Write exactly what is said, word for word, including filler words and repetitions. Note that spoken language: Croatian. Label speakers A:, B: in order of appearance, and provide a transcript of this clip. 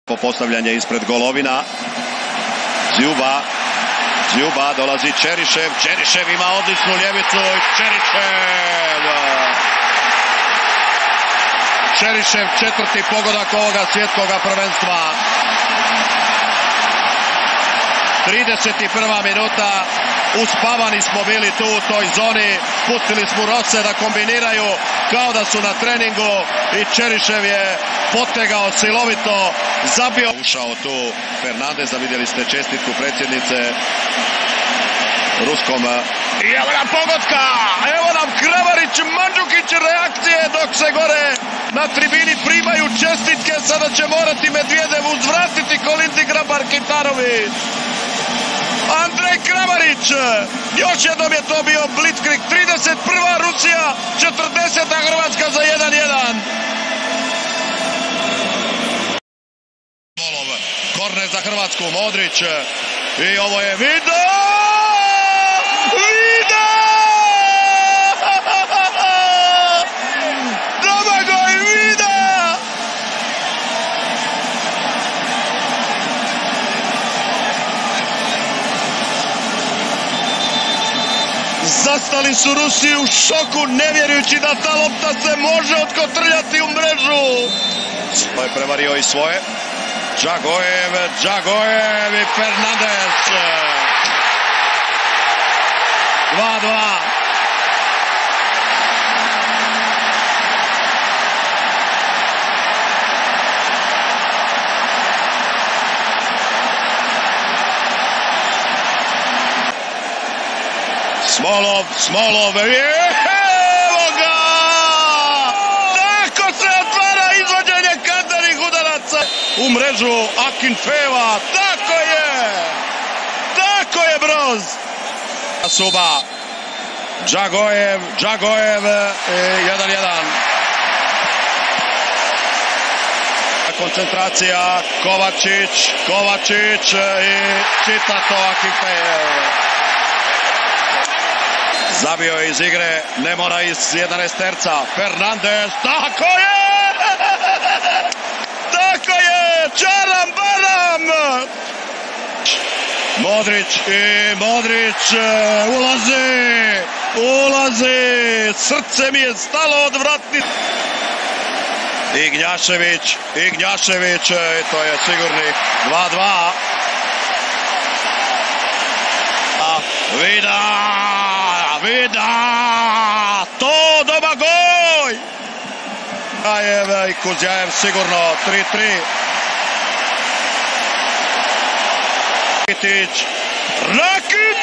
A: Postavljanje ispred Golovina. Zjuba. Zjuba, dolazi Čerišev. Čerišev ima odličnu ljevicu. Čerišev. Čerišev četvrti pogodak ovoga svjetskoga prvenstva. trideset prva minuta. Uspavani smo bili tu u toj zoni. Pustili smo Rose da kombiniraju kao da su na treningu i Čerišev je potegao silovito, zabio. Ušao tu Fernandez, vidjeli ste čestitku predsjednice Ruskom. I evo nam pogotka, evo nam Kramarić, Mandžukić reakcije dok se gore na tribini primaju čestitke. Sada će morati Medvjedev uzvratiti Kolinzi Grabar-Kitarović. Andrej Kramarić, još jednom je to bio blitzkrieg. trideset prva Rusija, četrdeseta Hrvatska za jedan jedan. Korner za Hrvatsku, Modrić. I ovo je Vida! Vida! Domagoj Vida! Zastali su Rusi u šoku, ne vjerujući da ta lopta se može otkotrljati u mrežu. To je prevario i svoje. Džagojev, Džagojev i Fernandez. dva dva. Smolov, Smolov, evo ga! Tako se otvara izvođenje kantanih udaraca u mrežu Akinfeeva, tako je! Tako je Broz! Suba, Džagojev, Džagojev, jedan jedan. Koncentracija, Kovačić, Kovačić i čita to Akinfeev. Zabio je iz igre, ne mora iz jedanaesterca. Fernandez, tako je! Tako je! Čaram baram! Modrić i Modrić ulazi! Ulazi! Srce mi je stalo od vratnice. Ignjašević, Ignjašević, to je sigurni dva dva. Vida! Vida! To Domagoj! Kuzjajev i Kuzjajev sigurno tri tri. Rakitić! Rakitić!